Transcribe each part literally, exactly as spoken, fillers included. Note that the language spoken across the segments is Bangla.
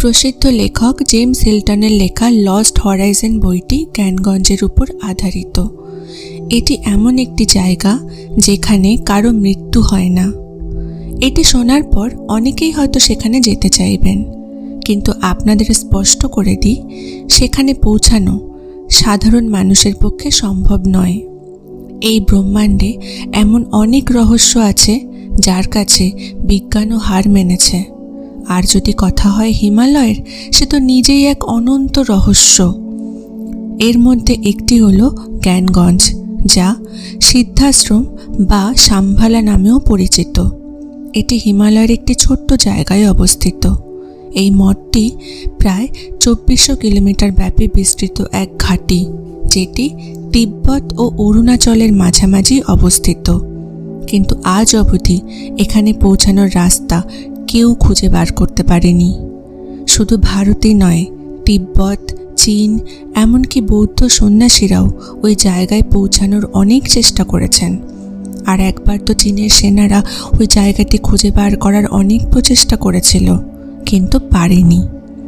প্রসিদ্ধ লেখক জেমস হিল্টনের লেখা লস্ট হরাইজন বইটি জ্ঞানগঞ্জের উপর আধারিত। এটি এমন একটি জায়গা যেখানে কারো মৃত্যু হয় না। এটি শোনার পর অনেকেই হয়তো সেখানে যেতে চাইবেন, কিন্তু আপনাদের স্পষ্ট করে দিই, সেখানে পৌঁছানো সাধারণ মানুষের পক্ষে সম্ভব নয়। এই ব্রহ্মাণ্ডে এমন অনেক রহস্য আছে যার কাছে বিজ্ঞানও হার মেনেছে। আর যদি কথা হয় হিমালয়ের, সে তো নিজেই এক অনন্ত রহস্য। এর মধ্যে একটি হলো জ্ঞানগঞ্জ, যা সিদ্ধাশ্রম বা সাম্ভালা নামেও পরিচিত। এটি হিমালয়ের একটি ছোট্ট জায়গায় অবস্থিত। এই মঠটি প্রায় চব্বিশশো কিলোমিটার ব্যাপী বিস্তৃত এক ঘাঁটি, যেটি তিব্বত ও অরুণাচলের মাঝামাঝি অবস্থিত। কিন্তু আজ অবধি এখানে পৌঁছানোর রাস্তা কেউ খুঁজে বার করতে পারেনি। শুধু ভারতই নয়, তিব্বত, চীন, এমনকি বৌদ্ধ সন্ন্যাসীরাও ওই জায়গায় পৌঁছানোর অনেক চেষ্টা করেছেন। আর একবার তো চীনের সেনারা ওই জায়গাটি খুঁজে বার করার অনেক প্রচেষ্টা করেছিল, কিন্তু পারেনি।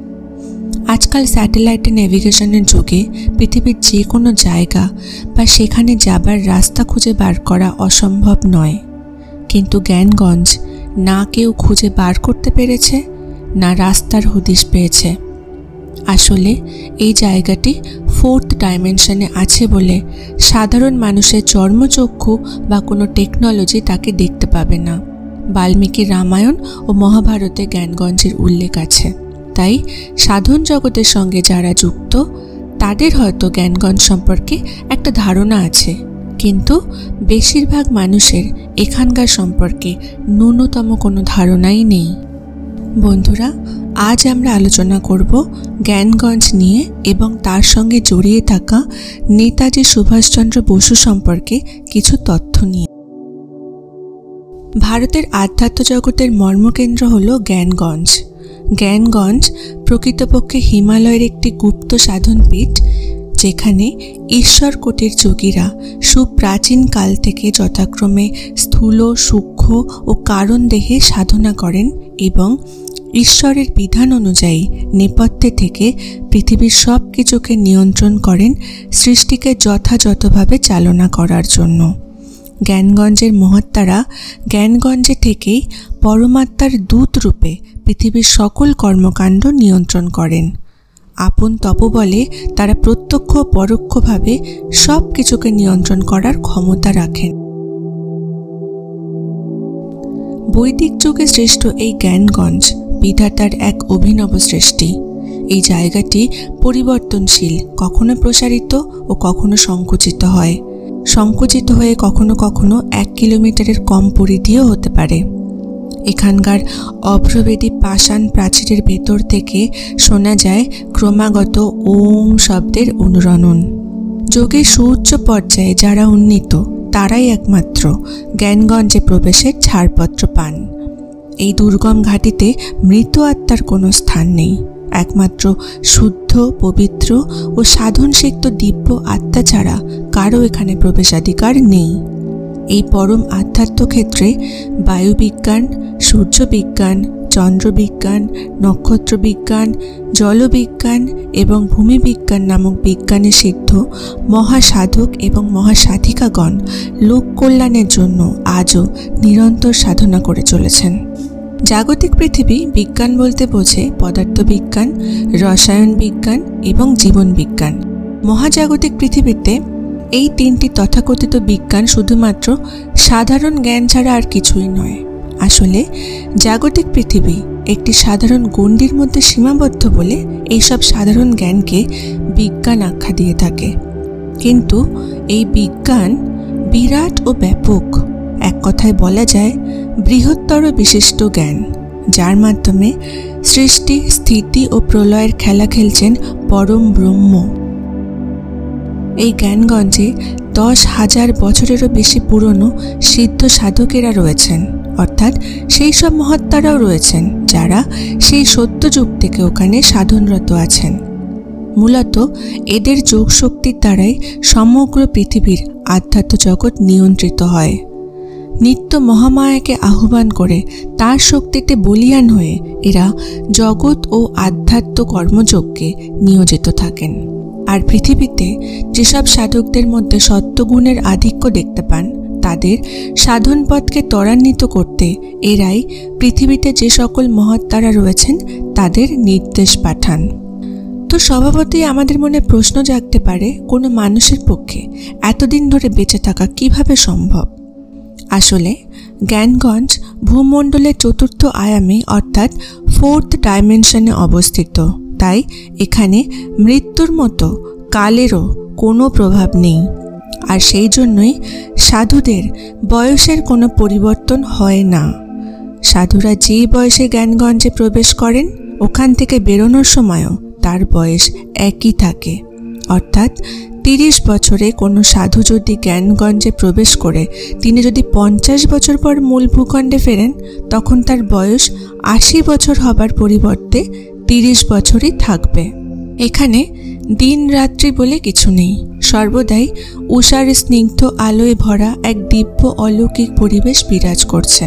আজকাল স্যাটেলাইটে নেভিগেশনের যুগে পৃথিবীর যে কোনো জায়গা বা সেখানে যাবার রাস্তা খুঁজে বার করা অসম্ভব নয়। কিন্তু জ্ঞানগঞ্জ না কেউ খুঁজে বার করতে পেরেছে, না রাস্তার হদিশ পেয়েছে। আসলে এই জায়গাটি ফোর্থ ডাইমেনশনে আছে বলে সাধারণ মানুষের চর্মচক্ষু বা কোনো টেকনোলজি তাকে দেখতে পাবে না। বাল্মীকি রামায়ণ ও মহাভারতে জ্ঞানগঞ্জের উল্লেখ আছে। তাই সাধন জগতের সঙ্গে যারা যুক্ত তাদের হয়তো জ্ঞানগঞ্জ সম্পর্কে একটা ধারণা আছে, কিন্তু বেশিরভাগ মানুষের এখানকার সম্পর্কে ন্যূনতম কোনো ধারণাই নেই। বন্ধুরা, আজ আমরা আলোচনা করব জ্ঞানগঞ্জ নিয়ে এবং তার সঙ্গে জড়িয়ে থাকা নেতাজি সুভাষচন্দ্র বসু সম্পর্কে কিছু তথ্য নিয়ে। ভারতের আধ্যাত্ম জগতের মর্মকেন্দ্র হল জ্ঞানগঞ্জ। জ্ঞানগঞ্জ প্রকৃতপক্ষে হিমালয়ের একটি গুপ্ত সাধন পীঠ, যেখানে ঈশ্বরকোটির যোগীরা সুপ্রাচীন কাল থেকে যথাক্রমে স্থূল, সূক্ষ্ম ও কারণ দেহে সাধনা করেন এবং ঈশ্বরের বিধান অনুযায়ী নেপথ্যে থেকে পৃথিবীর সব কিছুকে নিয়ন্ত্রণ করেন সৃষ্টিকে যথাযথভাবে চালনা করার জন্য। জ্ঞানগঞ্জের মহাত্মারা জ্ঞানগঞ্জে থেকেই পরমাত্মার দূত রূপে পৃথিবীর সকল কর্মকাণ্ড নিয়ন্ত্রণ করেন। আপন তপবলে তারা প্রত্যক্ষ পরোক্ষভাবে সব কিছুকে নিয়ন্ত্রণ করার ক্ষমতা রাখেন। বৈদিক যুগে সৃষ্ট এই জ্ঞানগঞ্জ বিধাতার এক অভিনব সৃষ্টি। এই জায়গাটি পরিবর্তনশীল, কখনো প্রসারিত ও কখনো সংকুচিত হয়। সংকুচিত হয়ে কখনো কখনো এক কিলোমিটারের কম পরিধিও হতে পারে। এখানকার অভ্রবেদী পাষাণ প্রাচীরের ভেতর থেকে শোনা যায় ক্রমাগত ওম শব্দের অনুরণন। যোগের সুউচ্চ পর্যায়ে যারা উন্নীত তারাই একমাত্র জ্ঞানগঞ্জে প্রবেশের ছাড়পত্র পান। এই দুর্গম ঘাটিতে মৃত আত্মার কোনো স্থান নেই। একমাত্র শুদ্ধ, পবিত্র ও সাধনসিক্ত দিব্য আত্মা ছাড়া কারও এখানে প্রবেশাধিকার নেই। এই পরম আধ্যাত্ম ক্ষেত্রে বায়ুবিজ্ঞান, সূর্যবিজ্ঞান, চন্দ্রবিজ্ঞান, নক্ষত্রবিজ্ঞান, জলবিজ্ঞান এবং ভূমিবিজ্ঞান নামক বিজ্ঞানে সিদ্ধ মহাসাধক এবং মহাসাধিকাগণ লোক কল্যাণের জন্য আজও নিরন্তর সাধনা করে চলেছেন। জাগতিক পৃথিবী বিজ্ঞান বলতে বোঝে পদার্থবিজ্ঞান, রসায়ন বিজ্ঞান এবং জীবন বিজ্ঞান। মহাজাগতিক পৃথিবীতে এই তিনটি তথাকথিত বিজ্ঞান শুধুমাত্র সাধারণ জ্ঞান ছাড়া আর কিছুই নয়। আসলে জাগতিক পৃথিবী একটি সাধারণ গণ্ডির মধ্যে সীমাবদ্ধ বলে এইসব সাধারণ জ্ঞানকে বিজ্ঞান আখ্যা দিয়ে থাকে। কিন্তু এই বিজ্ঞান বিরাট ও ব্যাপক, এক কথায় বলা যায় বৃহত্তর বিশিষ্ট জ্ঞান, যার মাধ্যমে সৃষ্টি, স্থিতি ও প্রলয়ের খেলা খেলছেন পরম ব্রহ্ম। এই জ্ঞানগঞ্জে দশ হাজার বছরেরও বেশি পুরনো সিদ্ধ সাধকেরা রয়েছেন, অর্থাৎ সেই সব মহাত্মারাও রয়েছেন যারা সেই সত্যযুগ থেকে ওখানে সাধনরত আছেন। মূলত এদের যোগ শক্তির দ্বারাই সমগ্র পৃথিবীর আধ্যাত্ম জগৎ নিয়ন্ত্রিত হয়। নিত্য মহামায়াকে আহ্বান করে তার শক্তিতে বলীয়ান হয়ে এরা জগৎ ও আধ্যাত্ম কর্মযজ্ঞে নিয়োজিত থাকেন। আর পৃথিবীতে যেসব সাধকদের মধ্যে সত্ত্বগুণের আধিক্য দেখতে পান, তাদের সাধন পথকে ত্বরান্বিত করতে এরাই পৃথিবীতে যে সকল মহাত্মারা রয়েছেন তাদের নির্দেশ পাঠান। তো স্বভাবতই আমাদের মনে প্রশ্ন জাগতে পারে, কোনো মানুষের পক্ষে এতদিন ধরে বেঁচে থাকা কিভাবে সম্ভব? আসলে জ্ঞানগঞ্জ ভূমণ্ডলের চতুর্থ আয়ামে অর্থাৎ ফোর্থ ডাইমেনশনে অবস্থিত, তাই এখানে মৃত্যুর মতো কালেরও কোনো প্রভাব নেই। আর সেই জন্যই সাধুদের বয়সের কোনো পরিবর্তন হয় না। সাধুরা যেই বয়সে জ্ঞানগঞ্জে প্রবেশ করেন, ওখান থেকে বেরোনোর সময়ও তার বয়স একই থাকে। অর্থাৎ তিরিশ বছরে কোনো সাধু যদি জ্ঞানগঞ্জে প্রবেশ করে তিনি যদি পঞ্চাশ বছর পর মূল ভূখণ্ডে ফেরেন, তখন তার বয়স আশি বছর হবার পরিবর্তে তিরিশ বছরই থাকবে। এখানে দিন রাত্রি বলে কিছু নেই, সর্বদাই উষার স্নিগ্ধ আলোয় ভরা এক দিব্য অলৌকিক পরিবেশ বিরাজ করছে।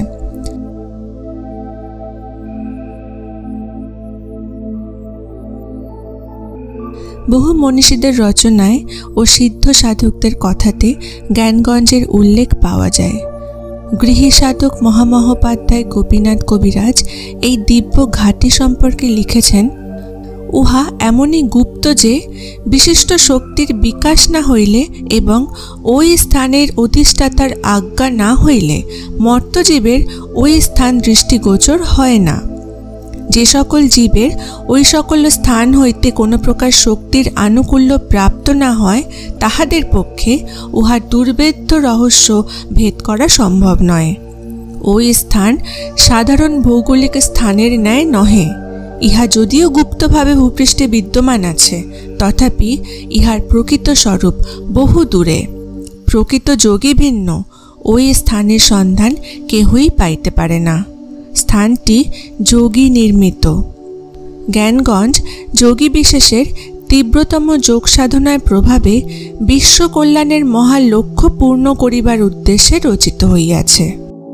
বহু মনীষীদের রচনায় ও সিদ্ধ সাধকদের কথাতে জ্ঞানগঞ্জের উল্লেখ পাওয়া যায়। গৃহী সাধক মহামহোপাধ্যায় গোপীনাথ কবিরাজ এই দিব্য ঘাটি সম্পর্কে লিখেছেন, উহা এমনই গুপ্ত যে বিশিষ্ট শক্তির বিকাশ না হইলে এবং ওই স্থানের অধিষ্ঠাতার আজ্ঞা না হইলে মর্ত্যজীবের ওই স্থান দৃষ্টিগোচর হয় না। যে সকল জীবের ওই সকল স্থান হইতে কোনো প্রকার শক্তির আনুকূল্য প্রাপ্ত না হয়, তাহাদের পক্ষে উহার দুর্ভেদ্য রহস্য ভেদ করা সম্ভব নয়। ওই স্থান সাধারণ ভৌগোলিক স্থানের ন্যায় নহে। ইহা যদিও গুপ্তভাবে ভূপৃষ্ঠে বিদ্যমান আছে, তথাপি ইহার প্রকৃত স্বরূপ বহু দূরে। প্রকৃত যোগী ভিন্ন ওই স্থানের সন্ধান কেহই পাইতে পারে না। স্থানটি যোগী নির্মিত। জ্ঞানগঞ্জ যোগী বিশেষের তীব্রতম যোগ সাধনার প্রভাবে বিশ্ব কল্যাণের মহা লক্ষ্য পূর্ণ করিবার উদ্দেশ্যে রচিত হইয়াছে।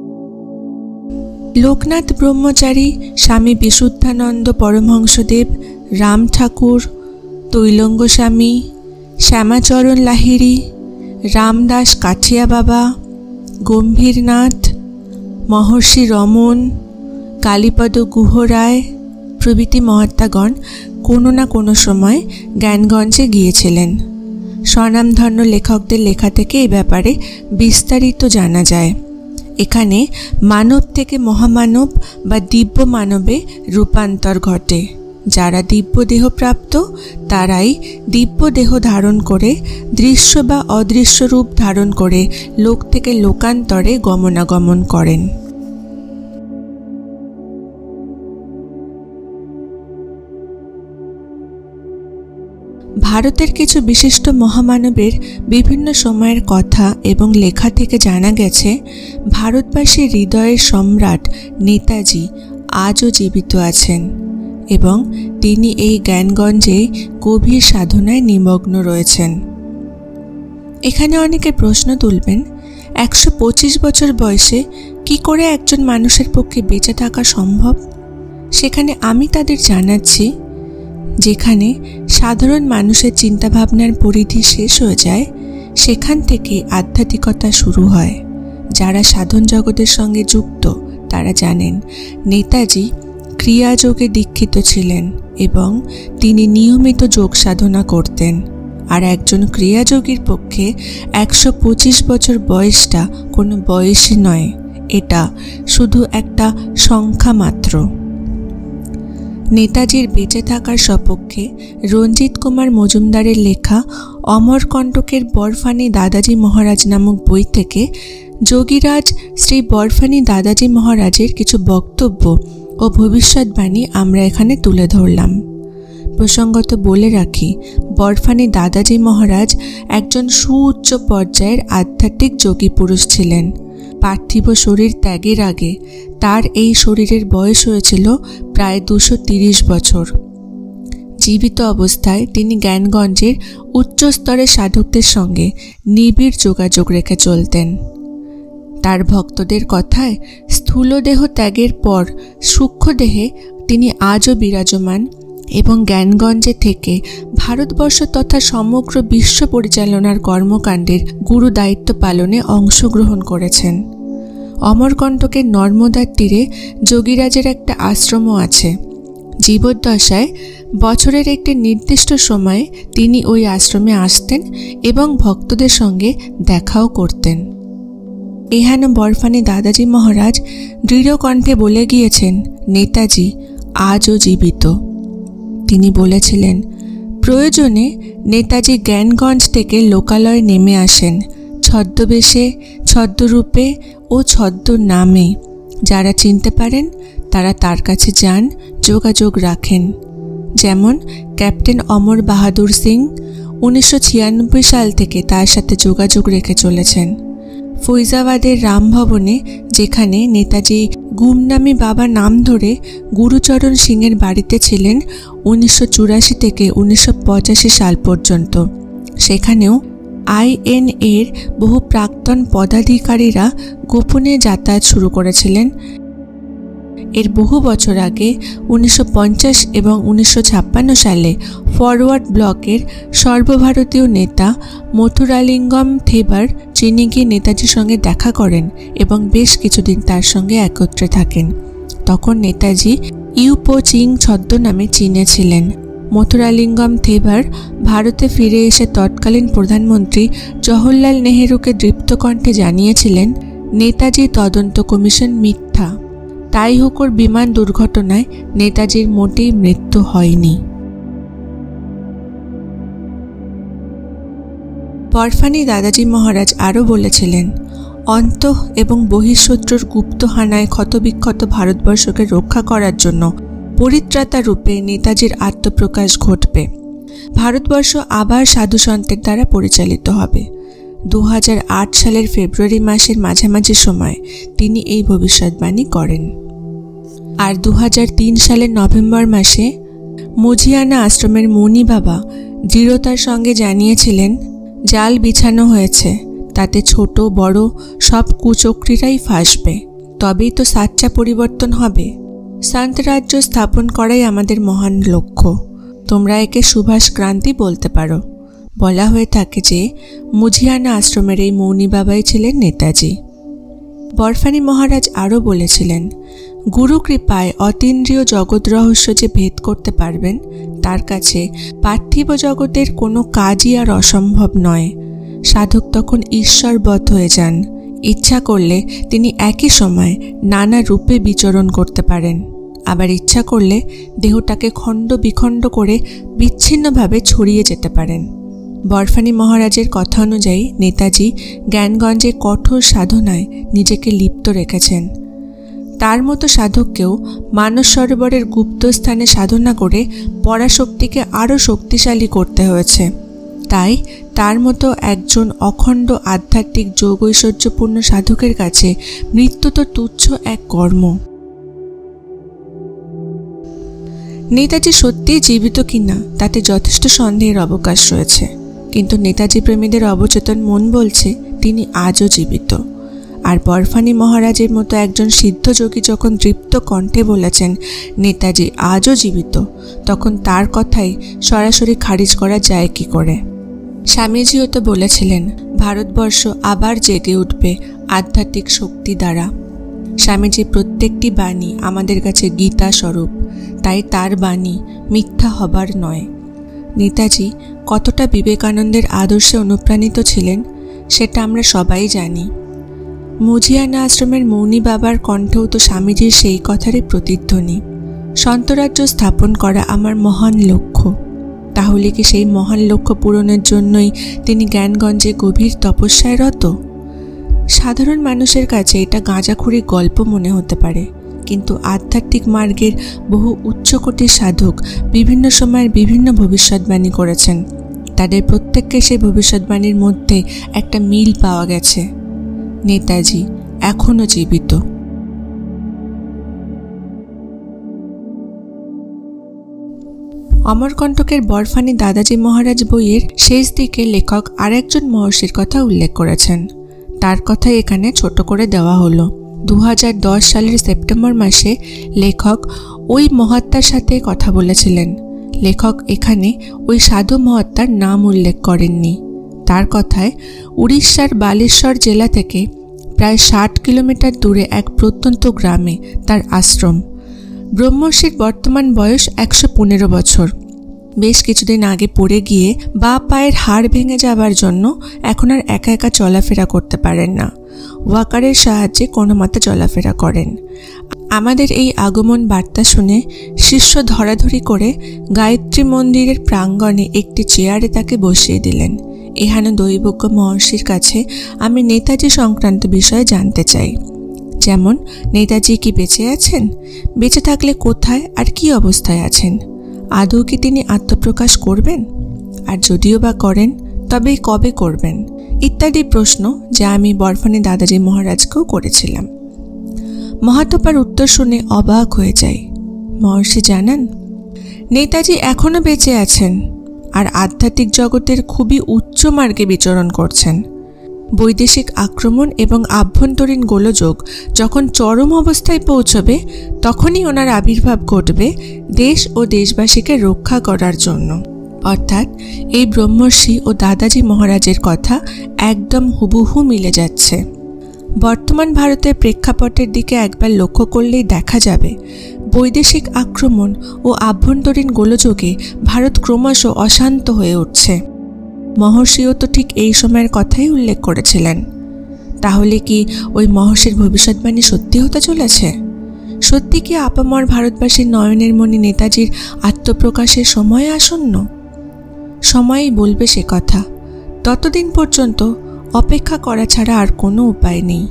লোকনাথ ব্রহ্মচারী, স্বামী বিশুদ্ধানন্দ পরমহংসদেব, রাম ঠাকুর, তৈলঙ্গ স্বামী, শ্যামাচরণ লাহিড়ী, রামদাস কাঠিয়া বাবা, গম্ভীরনাথ, মহর্ষি রমন, কালীপদ গুহরায় প্রভৃতি মহাত্মাগণ কোনো না কোনো সময় জ্ঞানগঞ্জে গিয়েছিলেন। স্বনামধন্য লেখকদের লেখা থেকে এ ব্যাপারে বিস্তারিত জানা যায়। এখানে মানব থেকে মহামানব বা দিব্য মানবে রূপান্তর ঘটে। যারা দিব্য দেহ প্রাপ্ত তারাই দিব্য দেহ ধারণ করে দৃশ্য বা অদৃশ্য রূপ ধারণ করে লোক থেকে লোকান্তরে গমনাগমন করেন। ভারতের কিছু বিশিষ্ট মহামানবের বিভিন্ন সময়ের কথা এবং লেখা থেকে জানা গেছে, ভারতবাসীর হৃদয়ের সম্রাট নেতাজি আজও জীবিত আছেন এবং তিনি এই জ্ঞানগঞ্জে গভীর সাধনায় নিমগ্ন রয়েছেন। এখানে অনেকে প্রশ্ন তুলবেন, একশো পঁচিশ বছর বয়সে কি করে একজন মানুষের পক্ষে বেঁচে থাকা সম্ভব? সেখানে আমি তাদের জানাচ্ছি, যেখানে সাধারণ মানুষের চিন্তাভাবনার পরিধি শেষ হয়ে যায়, সেখান থেকে আধ্যাত্মিকতা শুরু হয়। যারা সাধন জগতের সঙ্গে যুক্ত তারা জানেন নেতাজি ক্রিয়াযোগে দীক্ষিত ছিলেন এবং তিনি নিয়মিত যোগ সাধনা করতেন। আর একজন ক্রিয়াযোগীর পক্ষে একশো পঁচিশ বছর বয়সটা কোনো বয়সই নয়, এটা শুধু একটা সংখ্যা মাত্র। নেতাজির বেঁচে থাকার সপক্ষে রঞ্জিত কুমার মজুমদারের লেখা অমরকণ্টকের বরফানি দাদাজি মহারাজ নামক বই থেকে যোগীরাজ শ্রী বরফানি দাদাজি মহারাজের কিছু বক্তব্য ও ভবিষ্যৎবাণী আমরা এখানে তুলে ধরলাম। প্রসঙ্গত বলে রাখি, বরফানি দাদাজি মহারাজ একজন সুউচ্চ পর্যায়ের আধ্যাত্মিক যোগী পুরুষ ছিলেন। পার্থিব শরীর ত্যাগের আগে তার এই শরীরের বয়স হয়েছিল প্রায় দুশো তিরিশ বছর। জীবিত অবস্থায় তিনি জ্ঞানগঞ্জের উচ্চস্তরের সাধকদের সঙ্গে নিবিড় যোগাযোগ রেখে চলতেন। তার ভক্তদের কথায় স্থূলদেহ ত্যাগের পর সূক্ষ্মদেহে তিনি আজও বিরাজমান এবং জ্ঞানগঞ্জে থেকে ভারতবর্ষ তথা সমগ্র বিশ্ব পরিচালনার কর্মকাণ্ডের গুরু দায়িত্ব পালনে অংশগ্রহণ করেছেন। অমরকণ্টকের নর্মদার তীরে যোগীরাজের একটা আশ্রমও আছে। জীবদ্দশায় বছরের একটি নির্দিষ্ট সময়ে তিনি ওই আশ্রমে আসতেন এবং ভক্তদের সঙ্গে দেখাও করতেন। এহেন বরফানি দাদাজি মহারাজ দৃঢ় কণ্ঠে বলে গিয়েছেন, নেতাজি আজও জীবিত। তিনি বলেছিলেন, প্রয়োজনে নেতাজি জ্ঞানগঞ্জ থেকে লোকালয়ে নেমে আসেন, ছদ্মবেশে, ছদ্মরূপে ও ছদ্ম নামে। যারা চিনতে পারেন তারা তার কাছে যান, যোগাযোগ রাখেন। যেমন ক্যাপ্টেন অমর বাহাদুর সিং উনিশশো ছিয়ানব্বই সাল থেকে তার সাথে যোগাযোগ রেখে চলেছেন। ফৈজাবাদের রামভবনে, যেখানে নেতাজি গুমনামি বাবা নাম ধরে গুরুচরণ সিংয়ের বাড়িতে ছিলেন উনিশশো চুরাশি থেকে উনিশশো পঁচাশি সাল পর্যন্ত, সেখানেও আইএন এর বহু প্রাক্তন পদাধিকারীরা গোপনে যাতায়াত শুরু করেছিলেন। এর বহু বছর আগে উনিশশো পঞ্চাশ এবং উনিশশো ছাপ্পান্ন সালে ফরওয়ার্ড ব্লকের সর্বভারতীয় নেতা মথুরালিঙ্গম থেবার চীনে গিয়ে নেতাজির সঙ্গে দেখা করেন এবং বেশ কিছুদিন তার সঙ্গে একত্রে থাকেন। তখন নেতাজি ইউপো চিং ছদ্মনামে চীনে ছিলেন। মথুরালিঙ্গম থেবার ভারতে ফিরে এসে তৎকালীন প্রধানমন্ত্রী জওহরলাল নেহেরুকে দৃপ্তকণ্ঠে জানিয়েছিলেন, নেতাজি তদন্ত কমিশন মিথ্যা। তাই হুকোর বিমান দুর্ঘটনায় নেতাজির মোটেই মৃত্যু হয়নি। বরফানি দাদাজি মহারাজ আরও বলেছিলেন, অন্তঃ এবং বহিঃশত্রুর গুপ্তহানায় ক্ষতবিক্ষত ভারতবর্ষকে রক্ষা করার জন্য পরিত্রাতা রূপে নেতাজির আত্মপ্রকাশ ঘটবে। ভারতবর্ষ আবার সাধুসন্তের দ্বারা পরিচালিত হবে। দু হাজার আট সালের ফেব্রুয়ারি মাসের মাঝামাঝি সময় তিনি এই ভবিষ্যৎবাণী করেন। আর দু হাজার তিন সালের নভেম্বর মাসে মুজিয়ানা আশ্রমের মুনি বাবা দৃঢ়তার সঙ্গে জানিয়েছিলেন, জাল বিছানো হয়েছে, তাতে ছোট বড় সব কুচক্রীরাই ফাঁসবে, তবেই তো সাচ্চা পরিবর্তন হবে। শান্ত রাজ্য স্থাপন করাই আমাদের মহান লক্ষ্য। তোমরা একে সুভাষ ক্রান্তি বলতে পারো। বলা হয়ে থাকে যে মুজিয়ানা আশ্রমের এই মৌনী বাবাই ছিলেন নেতাজি। বরফানি মহারাজ আরও বলেছিলেন, গুরু কৃপায় অতীন্দ্রিয় জগৎ রহস্য যে ভেদ করতে পারবেন, তার কাছে পার্থিব জগতের কোনো কাজই আর অসম্ভব নয়। সাধক তখন ঈশ্বরবৎ হয়ে যান। ইচ্ছা করলে তিনি একই সময় নানা রূপে বিচরণ করতে পারেন, আবার ইচ্ছা করলে দেহটাকে খণ্ড বিখণ্ড করে বিচ্ছিন্নভাবে ছড়িয়ে যেতে পারেন। বরফানি মহারাজের কথা অনুযায়ী নেতাজি জ্ঞানগঞ্জে কঠোর সাধনায় নিজেকে লিপ্ত রেখেছেন। তার মতো সাধককেও মানস সরোবরের গুপ্তস্থানে সাধনা করে পরাশক্তিকে আরও শক্তিশালী করতে হয়েছে। তাই তার মতো একজন অখণ্ড আধ্যাত্মিক যোগ ঐশ্বর্যপূর্ণ সাধকের কাছে মৃত্যু তো তুচ্ছ এক কর্ম। নেতাজি সত্যিই জীবিত কিনা তাতে যথেষ্ট সন্দেহের অবকাশ রয়েছে, কিন্তু নেতাজি প্রেমীদের অবচেতন মন বলছে তিনি আজও জীবিত। আর বরফানি মহারাজের মতো একজন সিদ্ধযোগী যখন দৃপ্ত কণ্ঠে বলেছেন নেতাজি আজও জীবিত, তখন তার কথাই সরাসরি খারিজ করা যায় কি করে? স্বামীজিও তো বলেছিলেন ভারতবর্ষ আবার জেগে উঠবে আধ্যাত্মিক শক্তি দ্বারা। স্বামীজির প্রত্যেকটি বাণী আমাদের কাছে গীতা স্বরূপ, তাই তার বাণী মিথ্যা হবার নয়। নেতাজি কতটা বিবেকানন্দের আদর্শে অনুপ্রাণিত ছিলেন সেটা আমরা সবাই জানি। মুজিয়ানা আশ্রমের মৌনী বাবার কণ্ঠেও তো স্বামীজির সেই কথারই প্রতিধ্বনি। সন্তরাজ্য স্থাপন করা আমার মহান লক্ষ্য। তাহলে কি সেই মহান লক্ষ্য পূরণের জন্যই তিনি জ্ঞানগঞ্জে গভীর তপস্যায় রত? সাধারণ মানুষের কাছে এটা গাঁজাখুরি গল্প মনে হতে পারে, কিন্তু আধ্যাত্মিক মার্গের বহু উচ্চকোটির সাধক বিভিন্ন সময়ের বিভিন্ন ভবিষ্যৎবাণী করেছেন। তাদের প্রত্যেককে সেই ভবিষ্যৎবাণীর মধ্যে একটা মিল পাওয়া গেছে। নেতাজি এখনও জীবিত। অমরকণ্টকের বরফানি দাদাজি মহারাজ বইয়ের শেষ দিকে লেখক আর একজন মহর্ষির কথা উল্লেখ করেছেন। তার কথাই এখানে ছোট করে দেওয়া হলো। দু হাজার দশ সালের সেপ্টেম্বর মাসে লেখক ওই মহাত্মার সাথে কথা বলেছিলেন। লেখক এখানে ওই সাধু মহাত্মার নাম উল্লেখ করেননি। তার কথায় উড়িষ্যার বালেশ্বর জেলা থেকে প্রায় ষাট কিলোমিটার দূরে এক প্রত্যন্ত গ্রামে তার আশ্রম। ব্রহ্মর্ষির বর্তমান বয়স একশো পনেরো বছর। বেশ কিছুদিন আগে পড়ে গিয়ে বা পায়ের হাড় ভেঙে যাবার জন্য এখন আর একা একা চলাফেরা করতে পারেন না। ওয়াকারের সাহায্যে কোনো মতে চলাফেরা করেন। আমাদের এই আগমন বার্তা শুনে শিষ্য ধরাধরি করে গায়ত্রী মন্দিরের প্রাঙ্গণে একটি চেয়ারে তাকে বসিয়ে দিলেন। এখানে দৈবজ্ঞ মহর্ষির কাছে আমি নেতাজি সংক্রান্ত বিষয়ে জানতে চাই। যেমন, নেতাজি কি বেঁচে আছেন? বেঁচে থাকলে কোথায় আর কি অবস্থায় আছেন? আদৌ কি তিনি আত্মপ্রকাশ করবেন? আর যদিও বা করেন, তবে কবে করবেন? ইত্যাদি প্রশ্ন যা আমি বরফানি দাদাজি মহারাজকেও করেছিলাম। মহাত্মার উত্তর শুনে অবাক হয়ে যাই। মহর্ষি জানান, নেতাজি এখনও বেঁচে আছেন আর আধ্যাত্মিক জগতের খুবই উচ্চ মার্গে বিচরণ করছেন। বৈদেশিক আক্রমণ এবং আভ্যন্তরীণ গোলযোগ যখন চরম অবস্থায় পৌঁছবে, তখনই ওনার আবির্ভাব ঘটবে দেশ ও দেশবাসীকে রক্ষা করার জন্য। অর্থাৎ এই ব্রহ্মর্ষি ও দাদাজি মহারাজের কথা একদম হুবহু মিলে যাচ্ছে। বর্তমান ভারতের প্রেক্ষাপটের দিকে একবার লক্ষ্য করলেই দেখা যাবে বৈদেশিক আক্রমণ ও আভ্যন্তরীণ গোলযোগে ভারত ক্রমশ অশান্ত হয়ে উঠছে। মহর্ষিও তো ঠিক এই সময়ের কথাই উল্লেখ করেছিলেন। তাহলে কি ওই মহর্ষির ভবিষ্যৎবাণী সত্যি হতে চলেছে? সত্যি কি আপামর ভারতবাসীর নয়নের মণি নেতাজির আত্মপ্রকাশের সময় আসন্ন? সময়ই বলবে সে কথা। ততদিন পর্যন্ত অপেক্ষা করা ছাড়া আর কোনো উপায় নেই।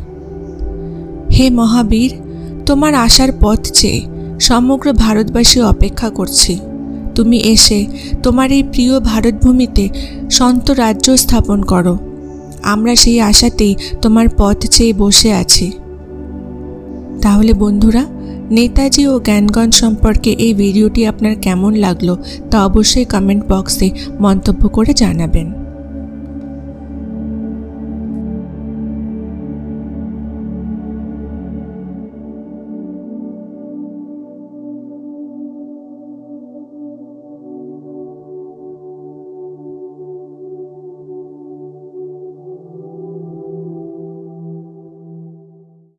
হে মহাবীর, তোমার আসার পথ চেয়ে সমগ্র ভারতবাসী অপেক্ষা করছি। তুমি এসে তোমার এই প্রিয় ভারতভূমিতে সন্ত রাজ্য স্থাপন করো। আমরা সেই আশাতেই তোমার পথ চেয়ে বসে আছি। তাহলে বন্ধুরা, নেতাজি ও জ্ঞানগঞ্জ সম্পর্কে এই ভিডিওটি আপনার কেমন লাগলো তা অবশ্যই কমেন্ট বক্সে মন্তব্য করে জানাবেন।